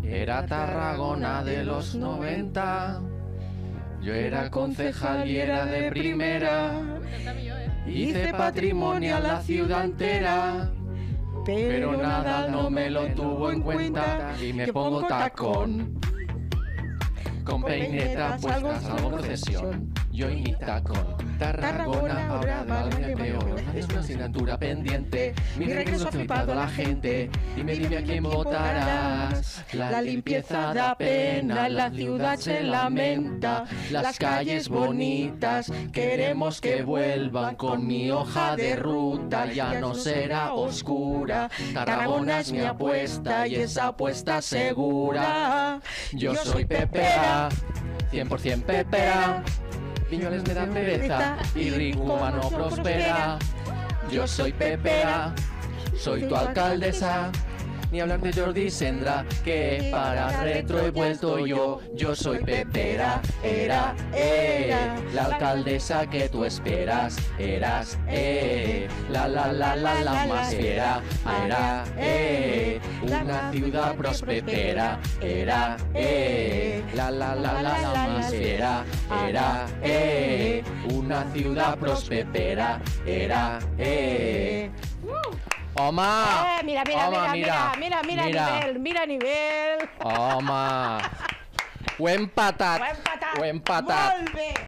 Era Tarragona de los 90. Yo era concejal y era de primera. Hice patrimonio a la ciudad entera. Pero nada no me lo tuvo en cuenta y me pongo tacón. Con peineta puesta salgo procesión. Yo y mi tacón. Tarragona ahora vale peor. Es una asignatura pendiente. Mi regreso ha flipado a la gente. Dime a quién votarás. La limpieza da pena, la ciudad se lamenta. Las calles bonitas queremos que vuelvan. Con mi hoja de ruta ya no será oscura. Tarragona es mi apuesta y esa apuesta segura. Yo soy pepera, 100% pepera. Viñoles me da pereza y Ricuma no prospera. Yo soy pepera, soy tu alcaldesa. Ni hablar de Jordi Sendra, que para retro he vuelto yo. Yo soy pepera, era, la alcaldesa que tú esperas. Eras, la más fiera. Era, una ciudad prospera. Era, la más fiera. Era, una ciudad prospera. Era, ¡Oma! Mira nivel. ¡Oma! Ho hem empatat. Ho hem empatat. Molt bé.